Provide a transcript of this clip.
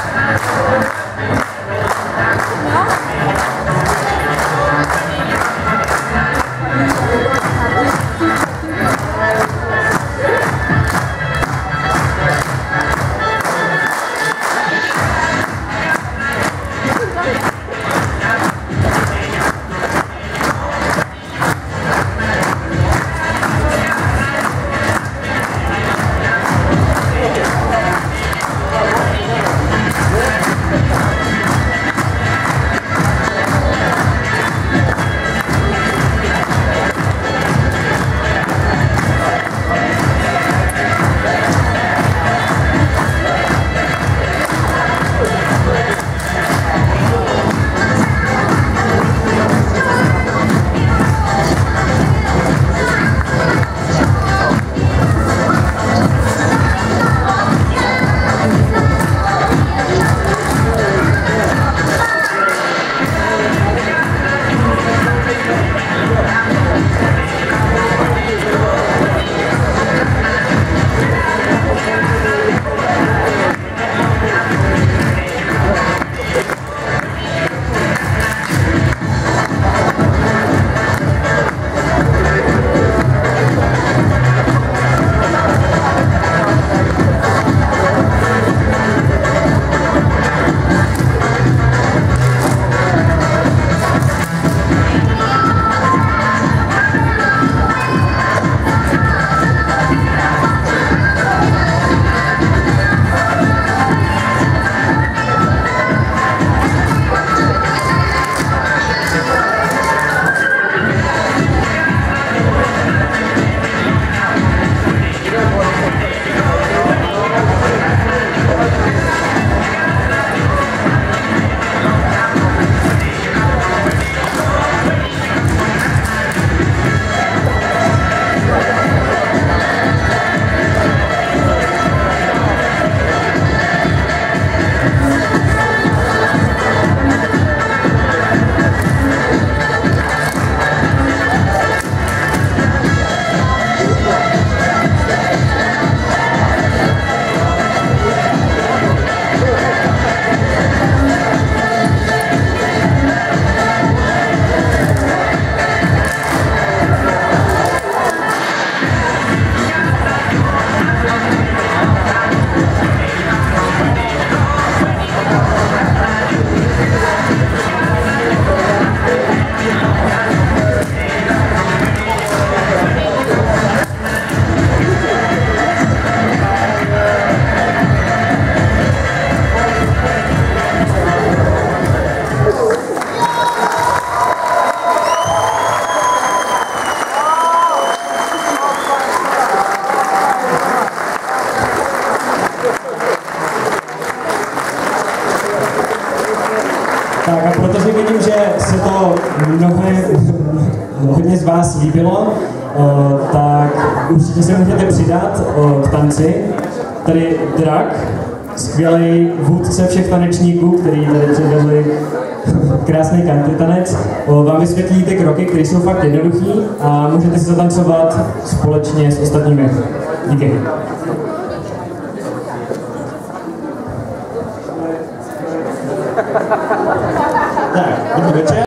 Tak a protože vidím, že se to hodně z vás líbilo, tak určitě se můžete přidat k tanci. Tady Drak, skvělý vůdce všech tanečníků, který tady předvedli krásný country tanec, vám vysvětlí ty kroky, které jsou fakt jednoduchý a můžete si zatancovat společně s ostatními. Díky. Tak, dobrý večer.